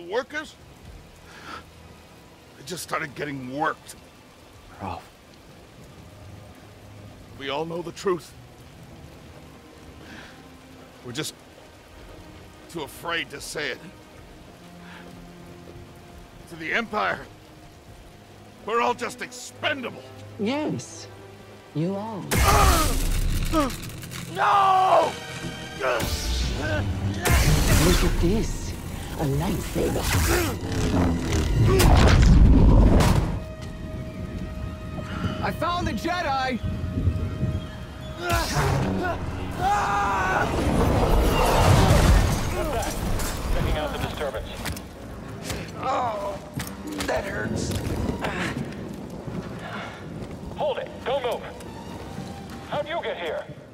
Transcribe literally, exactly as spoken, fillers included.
workers, they just started getting worked. Ralph. We all know the truth. We're just too afraid to say it. To the Empire, we're all just expendable. Yes, you are. No! Look at this. A lightsaber. I found the Jedi! Checking out the disturbance. Oh, that hurts. Hold it. Don't move. How'd you get here?